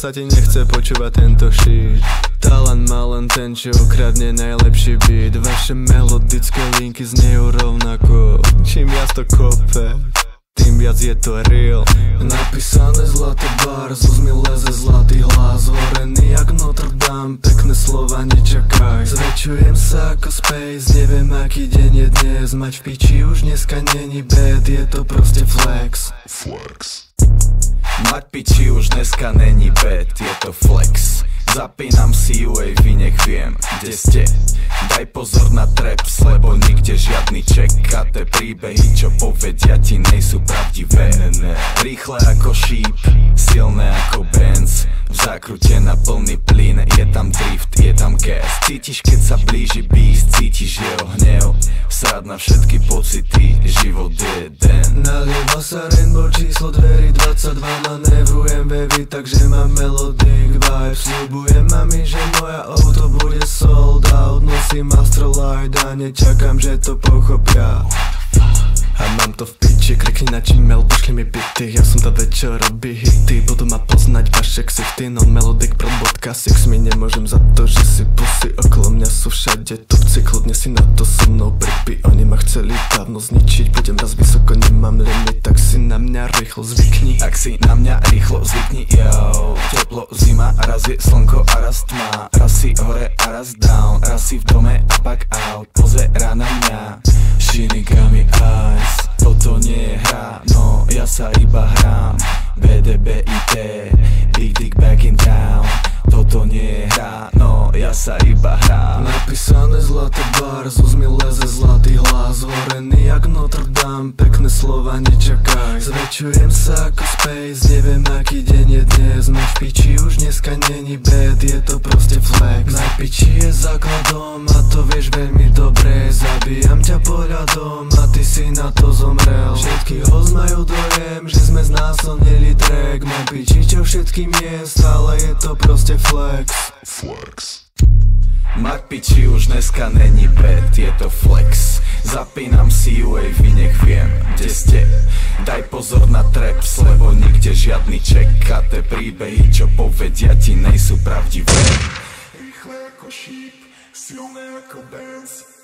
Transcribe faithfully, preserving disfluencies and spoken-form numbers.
sa ti nechce počúvať tento shit. Talent má len ten, čo ukradne najlepší beat. Vaše melodické linky znejú rovnako. Čím viac to kope, tým viac je to real. Napísané zlaté bars, z mi leze zlatý hlas. Horený jak Notre Dame, pekné slova nečakaj. Zväčšujem sa ako space, neviem aký deň je dnes. Mať v piči už dneska není bad, je to proste flex. Flex. Mať piči už dneska není bad, je to flex. Zapínam si U A V, nech viem, kde ste. Daj pozor na traps, lebo nikde žiadny check. A te príbehy, čo povedia ti, nejsú pravdivé. Rýchle ako šíp, silné ako Benz. V zákrute na plný plyn, je tam drift, je tam gas. Cítiš, keď sa blíži beast, cítiš jeho hnev. Srad na všetky pocity, život je den. Nalieva sa rainbow, číslo dverí dvadsaťdva. Manévrujem wavy, takže mám melodic vibe. Sľubujem mami, že moja auto bude sold out. Nosím Astrolight a nečakám, že to pochopia. A mám to v piči, klikni na Gmail, pošli mi bity. Ja som to večer, robí hity. Budú ma poznať vaše ksichty, no melodic pro bodka six. Mi nemôžem za to, že si pusy. Okolo mňa sú všade tupci, kľudne si na to so mnou pripí. Oni ma chceli dávno zničiť, budem raz vysoko, nemám limit. Tak si na mňa rýchlo zvykni. Tak si na mňa rýchlo zvykni, yo. Teplo, zima, raz je slnko a raz tma. Raz si hore a raz down, raz si v dome a pak out. Pozerá na mňa Shinigami eyes. Toto nie je hra, no ja sa iba hrám. B D B I T, Big Dick back in town. Toto nie je hra, no ja sa iba hrám. Napísané zlaté bars, z mi leze zlatý hlas. Horený jak Notre Dame, pekné slova nečakaj. Zväčšujem sa ako space, neviem aký deň je dnes. Mať v piči už dneska není bad, je to proste flex. Na piči je základom a to vieš veľmi dobre. Zabijam ťa pohľadom a ty si na to zomrel. Všetky host majú dojem, že sme znásilnili track. Mám piči čo všetkým je, stále je to proste flex. Flex. Mať piči už dneska není bad, je to flex. Zapínam si U A V, nech viem, kde ste. Daj pozor na traps, lebo nikde žiadny check. A te príbehy, čo povedia ti, nejsú pravdivé. Rýchle ako šíp, silné ako Benz.